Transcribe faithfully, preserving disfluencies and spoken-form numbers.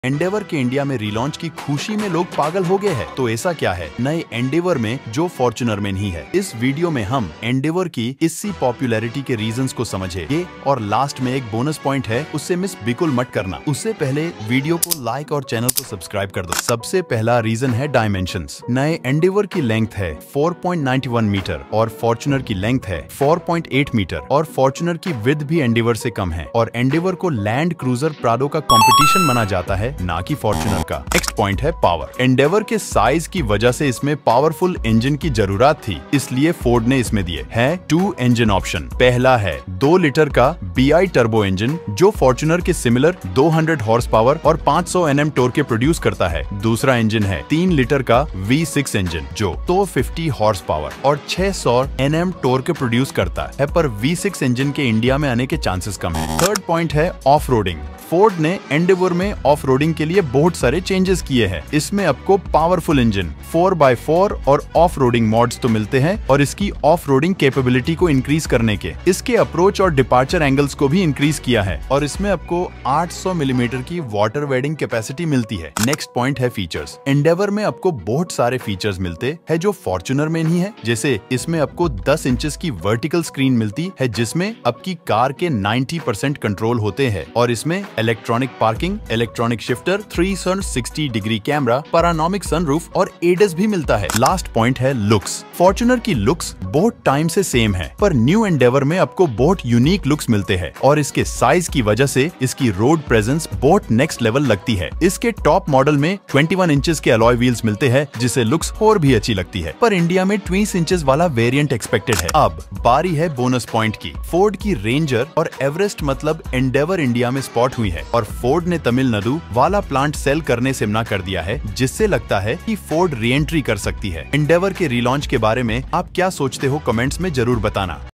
Endeavour के India में relaunch की खुशी में लोग पागल हो गए हैं। तो ऐसा क्या है नए एंडेवर में जो फॉर्च्यूनर में नहीं है? इस वीडियो में हम एंडेवर की इसी पॉपुलैरिटी के रीजंस को समझेंगे और लास्ट में एक बोनस पॉइंट है, उससे मिस बिल्कुल मत करना। उससे पहले वीडियो को लाइक और चैनल को सब्सक्राइब कर दो। सबसे पहला रीजन है डायमेंशंस। नए एंडेवर की लेंथ है चार पॉइंट नौ वन मीटर और फॉर्च्यूनर की लेंथ है चार पॉइंट आठ मीटर और फॉर्च्यूनर की विड्थ भी एंडेवर से कम है और एंडेवर को लैंड क्रूजर प्राडो का कंपटीशन माना जाता है, ना कि फॉर्च्यूनर का। नेक्स्ट पॉइंट है पावर। एंडेवर के साइज की वजह से इसमें पावरफुल इंजन की जरूरत थी, इसलिए फोर्ड ने इसमें दिए है टू इंजन ऑप्शन। पहला है दो लीटर का बी आई टर्बो इंजन जो फॉर्च्यूनर के सिमिलर दो सौ हॉर्स पावर और पाँच सौ एन एम टॉर्क के प्रोड्यूस करता है। दूसरा इंजन है तीन लीटर का वी सिक्स इंजन जो दो सौ पचास हॉर्स पावर और छह सौ एन एम टॉर्क के प्रोड्यूस करता है, पर वी सिक्स इंजन के इंडिया में आने के चांसेस कम है। थर्ड पॉइंट है ऑफ रोडिंग। फोर्ड ने एंडेवर में ऑफ रोडिंग के लिए बहुत सारे चेंजेस किए हैं। इसमें आपको powerful engine four by four और ऑफ रोडिंग मॉड्स तो मिलते हैं और इसकी ऑफ रोडिंग कैपेबिलिटी को इंक्रीज करने के इसके अप्रोच और डिपार्चर एंगल्स को भी इंक्रीज किया है और इसमें आपको आठ सौ मिलीमीटर की वाटर वेडिंग कैपेसिटी मिलती है। नेक्स्ट पॉइंट है फीचर्स। एंडेवर में आपको बहुत सारे फीचर्स मिलते हैं जो फॉर्च्यूनर में नहीं है। जैसे इसमें आपको दस इंचेस की वर्टिकल स्क्रीन मिलती है जिसमें आपकी कार के नब्बे परसेंट कंट्रोल होते हैं और इसमें electronic parking, electronic shifter, three sixty degree camera, panoramic sunroof और एडस भी मिलता है। लास्ट पॉइंट है लुक्स। फॉर्च्यूनर की लुक्स बहुत टाइम से सेम है, पर न्यू एंडेवर में आपको बहुत यूनिक लुक्स मिलते हैं और इसके साइज की वजह से इसकी रोड प्रेजेंस बहुत नेक्स्ट लेवल लगती है। इसके टॉप मॉडल में इक्कीस इंचेस के अलॉय व्हील्स मिलते हैं जिससे लुक्स और भी अच्छी लगती है, पर इंडिया में बीस इंचेस वाला वेरिएंट एक्सपेक्टेड है। अब बारी है बोनस पॉइंट की। फोर्ड की रेंजर और एवरेस्ट मतलब एंडेवर इंडिया में स्पॉट हुई है और फोर्ड ने तमिलनाडु वाला प्लांट सेल करने से मना कर दिया है, जिससे लगता है कि फोर्ड री एंट्री कर सकती है। एंडेवर के रिलॉन्च के बारे में आप क्या सोचते हो कमेंट्स में जरूर बताना।